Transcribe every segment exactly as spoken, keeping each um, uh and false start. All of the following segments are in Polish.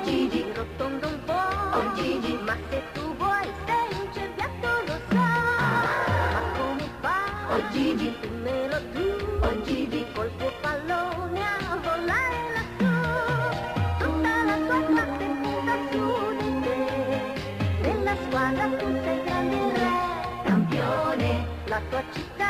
Gigi, rotondo un po', oh Gigi, ma se tu vuoi sei un cerbiatto lo so, ma come fa, oh Gigi, tu me lo tu, oh Gigi, col tuo pallone a volare lassù, tutta la tua classe punta su di te, nella squadra tu sei grande re, campione, la tua città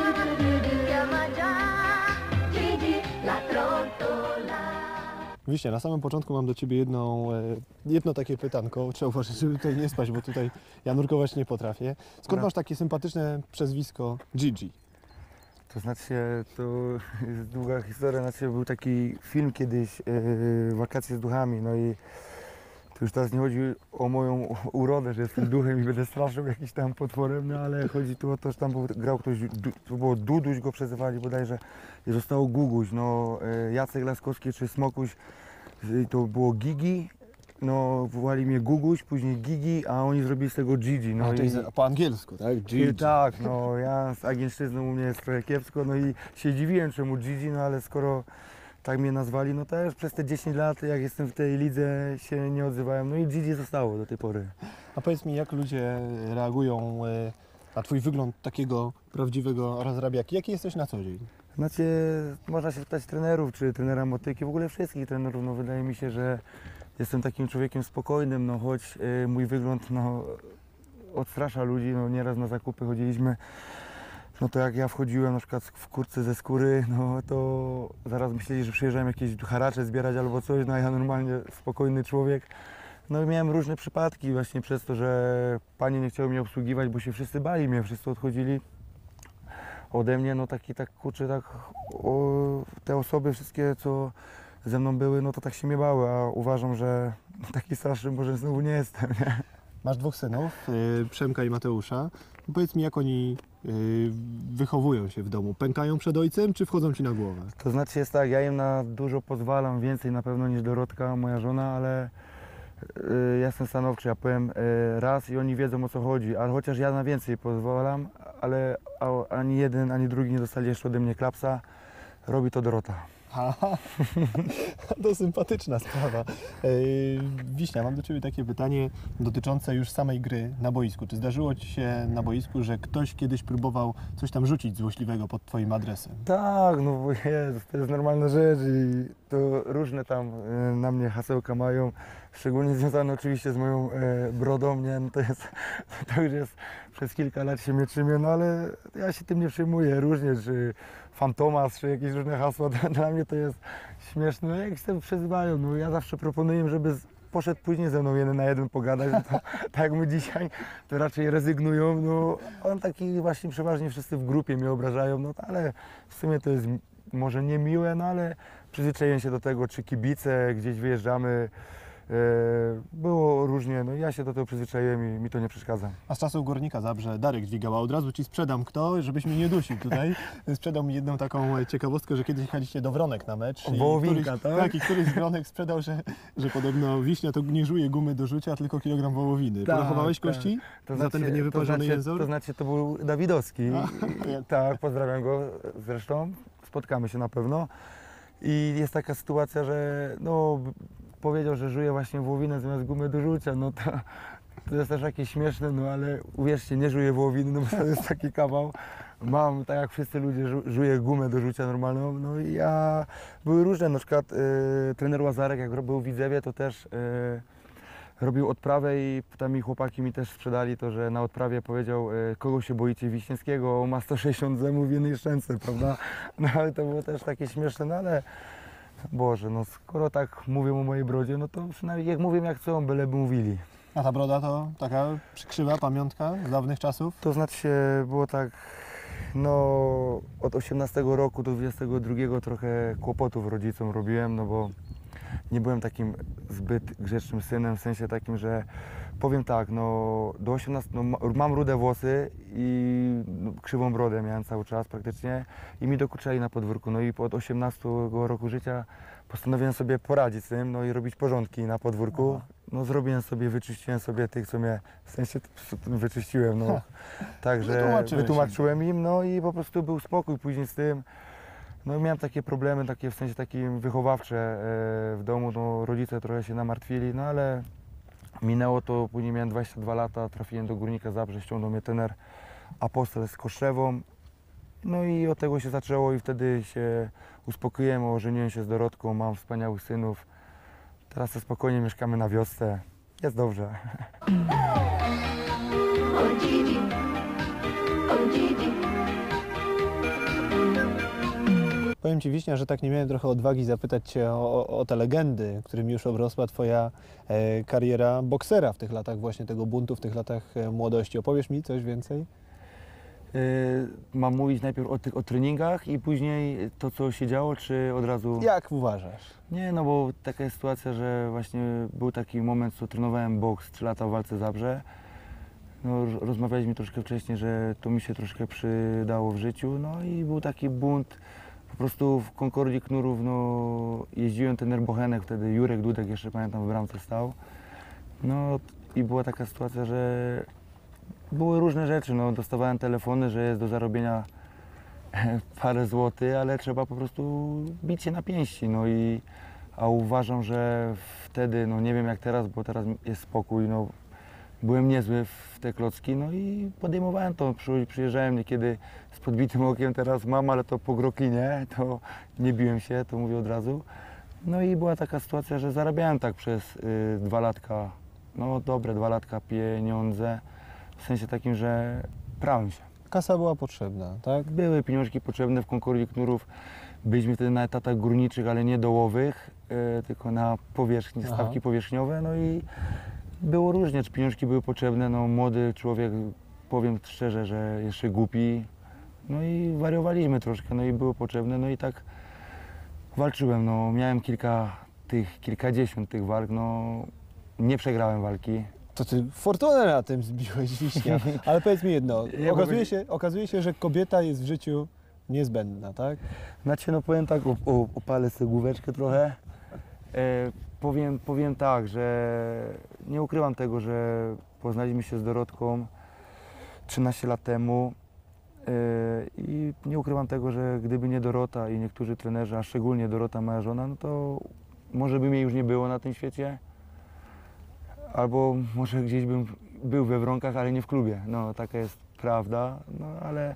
ti chiama già, Gigi, la trottola. Wiśnia, na samym początku mam do Ciebie jedną, e, jedno takie pytanko. Trzeba uważać, żeby tutaj nie spać, bo tutaj ja nurkować nie potrafię. Skąd No. masz takie sympatyczne przezwisko Gigi? To znaczy, to jest długa historia. Znaczy, był taki film kiedyś, yy, Wakacje z duchami, no i to już teraz nie chodzi o moją urodę, że jestem duchem i będę straszył jakimś tam potworem, no ale chodzi tu o to, że tam był, grał ktoś, du, to było Duduś go przezywali bodajże i zostało Guguś, no yy, Jacek Laskowski czy Smokuś, yy, to było Gigi, no wołali mnie Guguś, później Gigi, a oni zrobili z tego Gigi. No A to i, jest po angielsku, tak? I Gigi. tak, no ja z agencczyzną u mnie jest trochę kiepsko, no i się dziwiłem czemu Gigi, no ale skoro tak mnie nazwali, no to już przez te dziesięć lat, jak jestem w tej lidze, się nie odzywałem, no i Gigi zostało do tej pory. A powiedz mi, jak ludzie reagują e, na Twój wygląd takiego prawdziwego rozrabiaki? Jaki jesteś na co dzień? Znaczy, można się pytać trenerów, czy trenera motyki, w ogóle wszystkich trenerów, no wydaje mi się, że jestem takim człowiekiem spokojnym, no choć y, mój wygląd, no odstrasza ludzi, no nieraz na zakupy chodziliśmy, no to jak ja wchodziłem na przykład w kurtce ze skóry, no to zaraz myśleli, że przyjeżdżałem jakieś haracze zbierać albo coś, no a ja normalnie spokojny człowiek. No i miałem różne przypadki właśnie przez to, że panie nie chciały mnie obsługiwać, bo się wszyscy bali mnie, wszyscy odchodzili ode mnie, no taki tak kurczę, tak o, te osoby wszystkie, co ze mną były, no to tak się mnie bały, a uważam, że taki straszny może znowu nie jestem, nie? Masz dwóch synów, e, Przemka i Mateusza. Powiedz mi, jak oni e, wychowują się w domu? Pękają przed ojcem, czy wchodzą Ci na głowę? To znaczy jest tak, ja im na dużo pozwalam, więcej na pewno niż Dorotka, moja żona, ale y, ja jestem stanowczy, ja powiem y, raz i oni wiedzą o co chodzi, ale chociaż ja na więcej pozwalam, ale a, ani jeden, ani drugi nie dostali jeszcze ode mnie klapsa, robi to Dorota. Aha, to sympatyczna sprawa. E, Wiśnia, mam do Ciebie takie pytanie dotyczące już samej gry na boisku. Czy zdarzyło Ci się na boisku, że ktoś kiedyś próbował coś tam rzucić złośliwego pod Twoim adresem? Tak, no bo jest, to jest normalna rzecz i to różne tam y, na mnie hasełka mają, szczególnie związane oczywiście z moją e, brodą, nie, no to jest, to już jest, przez kilka lat się mieczymy, no ale ja się tym nie przejmuję, różnie, czy Fantomas, czy jakieś różne hasła, dla mnie to jest śmieszne, no jak się przezywają, no ja zawsze proponuję, żeby z, poszedł później ze mną jeden na jeden pogadać, no to, tak jak my dzisiaj, to raczej rezygnują, no on taki właśnie przeważnie wszyscy w grupie mnie obrażają, no ale w sumie to jest może niemiłe, no ale przyzwyczaiłem się do tego, czy kibice, gdzieś wyjeżdżamy, e, było różnie, no ja się do tego przyzwyczaiłem i mi to nie przeszkadza. A z czasów Górnika Zabrze Darek dźwigał, a od razu Ci sprzedam kto, żebyś mnie nie dusił tutaj. Sprzedał mi jedną taką ciekawostkę, że kiedyś jechaliście do Wronek na mecz. i Wołowinka, któryś, tak? Tak, i któryś z Wronek sprzedał, że, że podobno Wiśnia to nie żuje gumy do rzucia, tylko kilogram wołowiny. Tak, Porachowałeś tak. kości To za ten znaczy, niewyparzony to znaczy, język? to znaczy to był Dawidowski, A, jak? tak, pozdrawiam go zresztą, spotkamy się na pewno. I jest taka sytuacja, że no, powiedział, że żuje właśnie wołowinę zamiast gumy do rzucia, no to, to jest też jakieś śmieszne, no ale uwierzcie, nie żuję wołowiny, no bo to jest taki kawał. Mam, tak jak wszyscy ludzie, żu żuję gumę do rzucia normalną, no i ja, były różne, na przykład y, trener Łazarek, jak był w Widzewie, to też y, robił odprawę i tam mi chłopaki mi też sprzedali to, że na odprawie powiedział, y, kogo się boicie, Wiśniewskiego, on ma sto sześćdziesiąt zębów w jednej szczęce, prawda? No ale to było też takie śmieszne, no ale Boże, no skoro tak mówią o mojej brodzie, no to przynajmniej jak mówią jak chcą, byleby mówili. A ta broda to taka przykrzywa pamiątka z dawnych czasów? To znaczy się było tak, no od osiemnastego roku do dwudziestego drugiego trochę kłopotów rodzicom robiłem, no bo nie byłem takim zbyt grzecznym synem, w sensie takim, że powiem tak, no do osiemnastego, no, mam rude włosy i no, krzywą brodę miałem cały czas praktycznie i mi dokuczali na podwórku, no i od osiemnastego roku życia postanowiłem sobie poradzić z tym, no i robić porządki na podwórku. Aha. No zrobiłem sobie, wyczyściłem sobie tych, co mnie, w sensie wyczyściłem, no. Także Wytłumaczyłeś wytłumaczyłem im, no i po prostu był spokój później z tym. No miałem takie problemy, takie w sensie takim wychowawcze e, w domu, no rodzice trochę się namartwili, no ale minęło to, później miałem dwadzieścia dwa lata, trafiłem do Górnika Zabrze, ściągnął mnie trener Apostol z Koszewą. No i od tego się zaczęło i wtedy się uspokoiłem, ożeniłem się z Dorotką, mam wspaniałych synów. Teraz to spokojnie mieszkamy na wiosce, jest dobrze. Oh Gigi, oh Gigi. Powiem Ci, Wiśnia, że tak nie miałem trochę odwagi zapytać Cię o, o, o te legendy, którymi już obrosła Twoja e, kariera boksera w tych latach właśnie tego buntu, w tych latach e, młodości. Opowiesz mi coś więcej? Yy, mam mówić najpierw o tych o treningach i później to, co się działo, czy od razu... Jak uważasz? Nie, no bo taka jest sytuacja, że właśnie był taki moment, co trenowałem boks trzy lata w Walce Zabrze. No, rozmawialiśmy troszkę wcześniej, że to mi się troszkę przydało w życiu, no i był taki bunt. Po prostu w Concordii Knurów no, jeździłem trener Bochenek, wtedy Jurek Dudek, jeszcze pamiętam, w bramce stał. No i była taka sytuacja, że były różne rzeczy, no, dostawałem telefony, że jest do zarobienia parę złotych, ale trzeba po prostu bić się na pięści. No i, a uważam, że wtedy, no nie wiem jak teraz, bo teraz jest spokój, no, byłem niezły w te klocki, no i podejmowałem to. Przy, przyjeżdżałem niekiedy z podbitym okiem, teraz mam, ale to po Groklinie, to nie biłem się, to mówię od razu. No i była taka sytuacja, że zarabiałem tak przez y, dwa latka, no dobre dwa latka pieniądze, w sensie takim, że prałem się. Kasa była potrzebna, tak? Były pieniążki potrzebne w Concordii Knurów. Byliśmy wtedy na etatach górniczych, ale nie dołowych, y, tylko na powierzchni, Aha. stawki powierzchniowe. No i było różnie, czy pieniążki były potrzebne. No, młody człowiek, powiem szczerze, że jeszcze głupi. No i wariowaliśmy troszkę, no i było potrzebne. No i tak walczyłem. No, miałem kilka tych, kilkadziesiąt tych walk. No, nie przegrałem walki. To Ty fortunę na tym zbiłeś, Wiśnia. Ale powiedz mi jedno, Ja okazuje powiem- się, okazuje się, że kobieta jest w życiu niezbędna, tak? Znaczy, no powiem tak, o, o, opalę sobie główeczkę trochę. E, powiem, powiem tak, że nie ukrywam tego, że poznaliśmy się z Dorotką trzynaście lat temu e, i nie ukrywam tego, że gdyby nie Dorota i niektórzy trenerzy, a szczególnie Dorota, moja żona, no to może by mnie już nie było na tym świecie, albo może gdzieś bym był we Wronkach, ale nie w klubie. No, taka jest prawda, no ale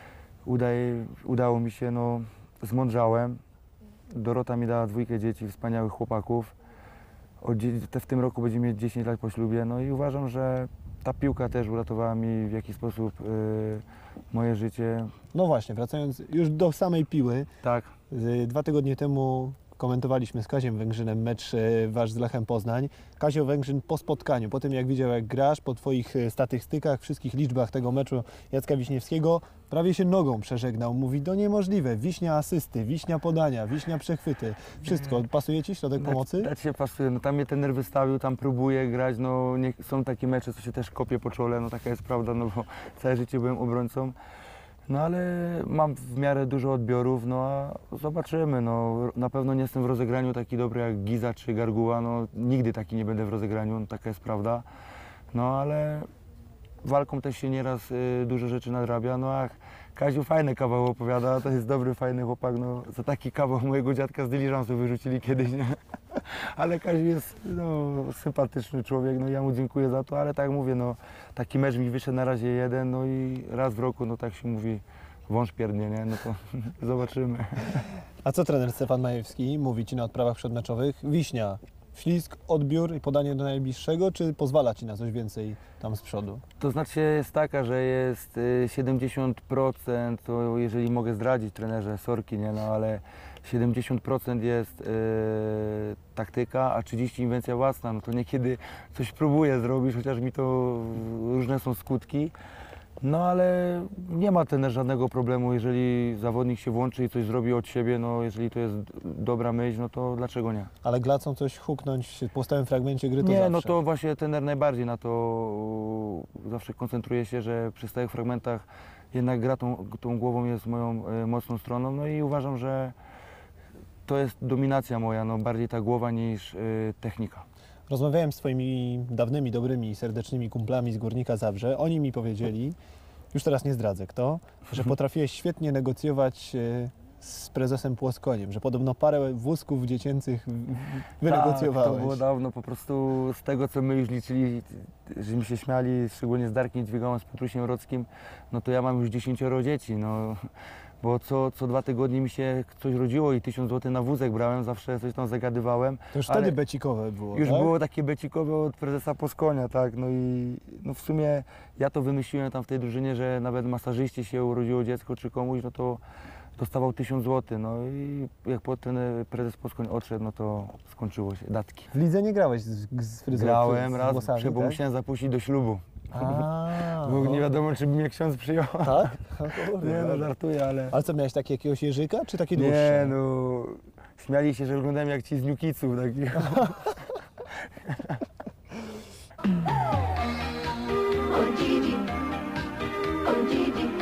udaje, udało mi się, no, zmądrzałem. Dorota mi dała dwójkę dzieci, wspaniałych chłopaków. Od, dzie- te w tym roku będzie mieć dziesięć lat po ślubie, no i uważam, że ta piłka też uratowała mi w jakiś sposób y, moje życie. No właśnie, wracając już do samej piły, Tak, y, dwa tygodnie temu komentowaliśmy z Kaziem Węgrzynem mecz y, wasz z Lechem Poznań. Kazio Węgrzyn po spotkaniu, po tym jak widział jak grasz, po Twoich y, statystykach, wszystkich liczbach tego meczu Jacka Wiśniewskiego, prawie się nogą przeżegnał. Mówi, to niemożliwe, Wiśnia asysty, Wiśnia podania, Wiśnia przechwyty, wszystko. Pasuje Ci środek pomocy? Tak się pasuje, no tam mnie trener wystawił, tam próbuję grać, no nie, są takie mecze, co się też kopie po czole, no taka jest prawda, no bo całe życie byłem obrońcą. No ale mam w miarę dużo odbiorów, no a zobaczymy, no na pewno nie jestem w rozegraniu taki dobry jak Giza czy Garguła, no nigdy taki nie będę w rozegraniu, no, taka jest prawda. No ale walką też się nieraz y, dużo rzeczy nadrabia, no a Kaziu fajne kawał opowiada, to jest dobry, fajny chłopak, no za taki kawał mojego dziadka z dyliżansu wyrzucili kiedyś, nie? Ale Kaziu jest no, sympatyczny człowiek, no ja mu dziękuję za to, ale tak jak mówię, no taki mecz mi wyszedł na razie jeden, no i raz w roku, no tak się mówi, wąż pierdnie, nie? No to zobaczymy. A co trener Stefan Majewski mówi Ci na odprawach przedmeczowych? Wiśnia, ślizg, odbiór i podanie do najbliższego, czy pozwala Ci na coś więcej tam z przodu? To znaczy jest taka, że jest y, siedemdziesiąt procent, to jeżeli mogę zdradzić trenerze, sorki, nie, no ale siedemdziesiąt procent jest y, taktyka, a trzydzieści procent inwencja własna, no to niekiedy coś próbuję zrobić, chociaż mi to różne są skutki. No ale nie ma trener żadnego problemu, jeżeli zawodnik się włączy i coś zrobi od siebie, no jeżeli to jest dobra myśl, no to dlaczego nie? Ale glacą coś huknąć po stałym fragmencie gry to Nie, zawsze. no to właśnie trener najbardziej na to zawsze koncentruje się, że przy stałych fragmentach jednak gra tą, tą głową jest moją e, mocną stroną, no i uważam, że to jest dominacja moja, no bardziej ta głowa niż e, technika. Rozmawiałem z Twoimi dawnymi, dobrymi, serdecznymi kumplami z Górnika Zabrze. Oni mi powiedzieli, już teraz nie zdradzę kto, że potrafiłeś świetnie negocjować e, z prezesem Płoskoniem, że podobno parę wózków dziecięcych wynegocjowałeś. Tak, to było dawno, po prostu z tego, co my już liczyli, żeśmy się śmiali, szczególnie z Darkiem Dźwigałą, z Piotrusiem Rockim, no to ja mam już dziesięcioro dzieci, no, bo co, co dwa tygodnie mi się coś rodziło i tysiąc złotych na wózek brałem, zawsze coś tam zagadywałem. To już ale wtedy becikowe było, Już tak? było takie becikowe od prezesa Płoskonia, tak, no i no w sumie ja to wymyśliłem tam w tej drużynie, że nawet masażyście się urodziło dziecko czy komuś, no to dostawał tysiąc złotych, no i jak potem prezes Płoskoń odszedł, no to skończyło się, datki. W lidze nie grałeś z, z fryzurą, Grałem z raz, włosami, bo tak? musiałem zapuścić do ślubu, A, bo no. nie wiadomo, czy by mnie ksiądz przyjął. Tak? Nie no, żartuję, ale... Ale co, miałeś taki jakiegoś jeżyka, czy taki dłuższy? Nie no, śmiali się, że wyglądałem jak ci z New Kidsów, takich. Oh Gigi, oh Gigi.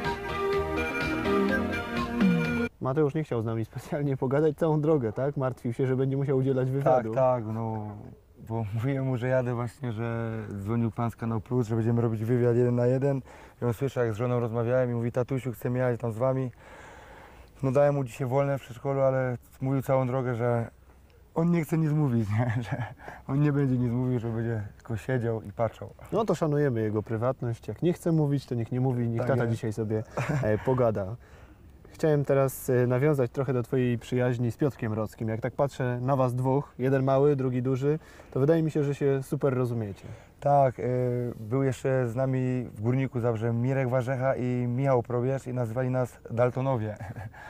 Mateusz nie chciał z nami specjalnie pogadać całą drogę, tak? Martwił się, że będzie musiał udzielać Tak, wywiadu. tak, no, bo mówiłem mu, że jadę właśnie, że dzwonił pan z Kanał Plus, że będziemy robić wywiad jeden na jeden. I on słyszał, jak z żoną rozmawiałem i mówi, tatusiu, chcę jechać tam z wami. No dałem mu dzisiaj wolne w przedszkolu, ale mówił całą drogę, że on nie chce nic mówić, nie? Że on nie będzie nic mówił, że będzie tylko siedział i patrzał. No to szanujemy jego prywatność. Jak nie chce mówić, to niech nie mówi, niech Tak tata jest. dzisiaj sobie e, pogada. Chciałem teraz e, nawiązać trochę do twojej przyjaźni z Piotrkiem Rockim. Jak tak patrzę na was dwóch, jeden mały, drugi duży, to wydaje mi się, że się super rozumiecie. Tak, y, był jeszcze z nami w Górniku Zabrze Mirek Warzecha i Michał Probierz i nazywali nas Daltonowie.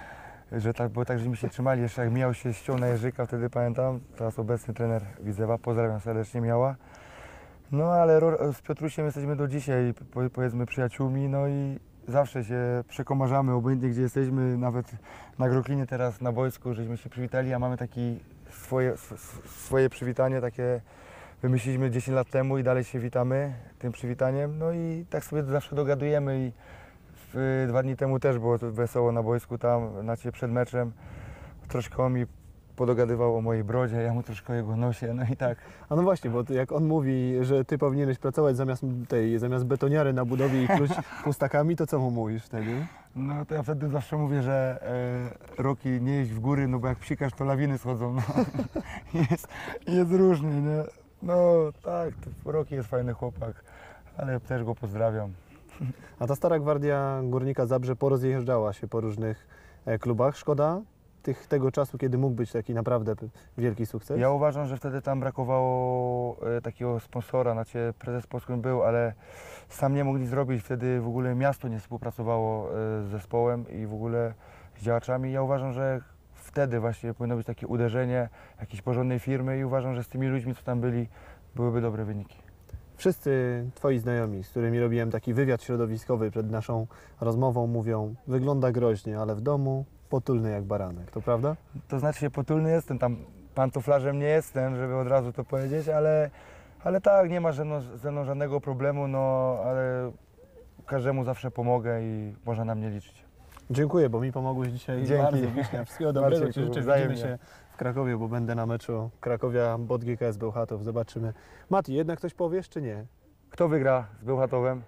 Że tak, bo tak, że mi się trzymali jeszcze jak Michał się ściął na Jerzyka, wtedy pamiętam, teraz obecny trener Widzewa, pozdrawiam serdecznie Michała. No ale ro, z Piotrusiem jesteśmy do dzisiaj, po, powiedzmy przyjaciółmi, no i zawsze się przekomarzamy, obojętnie gdzie jesteśmy, nawet na Groklinie teraz na boisku, żeśmy się przywitali, a mamy takie swoje, sw, swoje przywitanie, takie wymyśliliśmy dziesięć lat temu i dalej się witamy tym przywitaniem, no i tak sobie zawsze dogadujemy i w, dwa dni temu też było to wesoło na boisku tam, znaczy przed meczem, troszkę on mi podogadywał o mojej brodzie, ja mu troszkę o jego nosie, no i tak. A no właśnie, bo ty- jak on mówi, że ty powinieneś pracować zamiast tej, zamiast betoniary na budowie i pluć pustakami, to co mu mówisz wtedy? No to ja wtedy zawsze mówię, że e, Roki nie jeźdź w góry, no bo jak psikasz, to lawiny schodzą, no. jest, jest różnie, nie? No tak, to Roki jest fajny chłopak, ale też go pozdrawiam. A ta stara gwardia Górnika Zabrze porozjeżdżała się po różnych e, klubach. Szkoda tych, tego czasu, kiedy mógł być taki naprawdę p- wielki sukces? Ja uważam, że wtedy tam brakowało e, takiego sponsora, znaczy prezes Płoskoń był, ale sam nie mógł nic zrobić, wtedy w ogóle miasto nie współpracowało e, z zespołem i w ogóle z działaczami. Ja uważam, że wtedy właśnie powinno być takie uderzenie jakiejś porządnej firmy i uważam, że z tymi ludźmi, co tam byli, byłyby dobre wyniki. Wszyscy twoi znajomi, z którymi robiłem taki wywiad środowiskowy przed naszą rozmową, mówią, wygląda groźnie, ale w domu potulny jak baranek. To prawda? To znaczy się potulny jestem, tam pantoflarzem nie jestem, żeby od razu to powiedzieć, ale, ale tak, nie ma ze mną, ze mną żadnego problemu, no ale każdemu zawsze pomogę i można na mnie liczyć. Dziękuję, bo mi pomogłeś dzisiaj Dzięki. bardzo. Wiśnia. Wszystkiego dobrego Marcinku, Ci życzę. wzajemnie. Widzimy się w Krakowie, bo będę na meczu Krakowia Bot G K S Bełchatów. Zobaczymy. Mati, jednak coś powiesz czy nie? Kto wygra z Bełchatowem?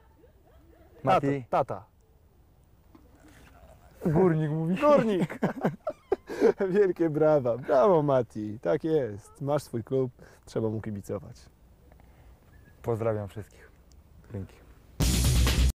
Mati? Tata. Tata. Górnik mówi. Górnik! Wielkie brawa. Brawo Mati. Tak jest. Masz swój klub, trzeba mu kibicować. Pozdrawiam wszystkich. Dzięki.